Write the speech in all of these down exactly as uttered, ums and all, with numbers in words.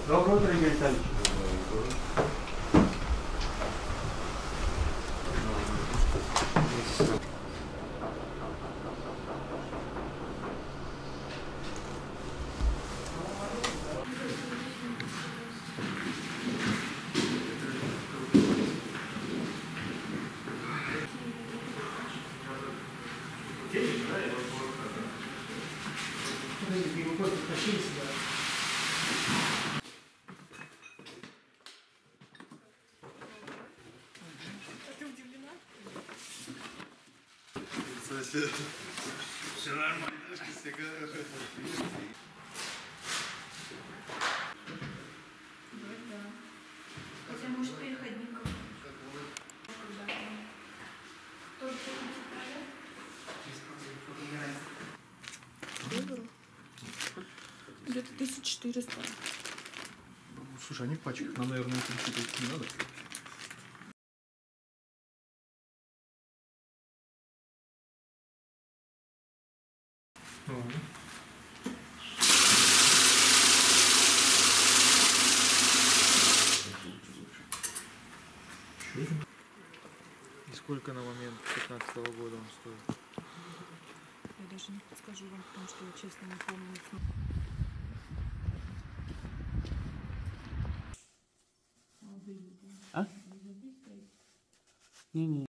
Доброе утро, Игорь Витальевич. Все нормально. Хотя, может, переходников. Где-то тысяча четыреста. Слушай, они в пачках, нам, наверное, перечитывать не надо. И сколько на момент пятнадцатого года он стоит? Я даже не подскажу вам, потому что я честно не помню. А? Не-не.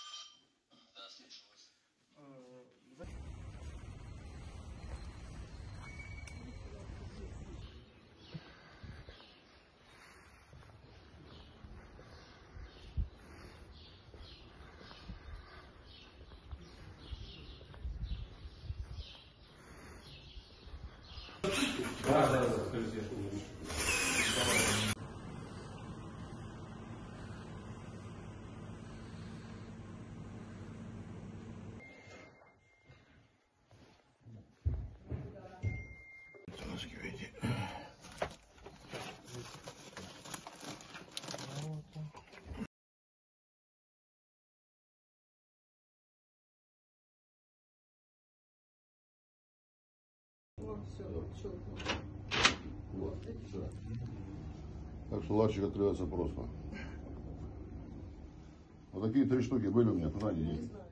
Да, да, да, скажите. Вот, да. Так что ларчик открывается просто. Вот такие три штуки были у меня, куда они есть?